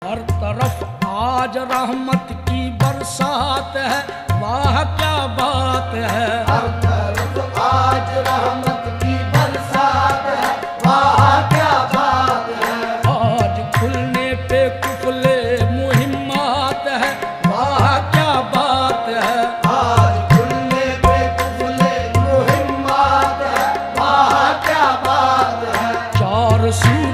हर तरफ आज रहमत की बरसात है, वाह क्या बात है। हर तरफ आज रहमत की बरसात है, वाह क्या बात है। आज खुलने पे कुफले मुहिम्मात है, वाह क्या बात है। आज खुलने पे कुफले मुहिम्मात है, वाह क्या बात है। चार सू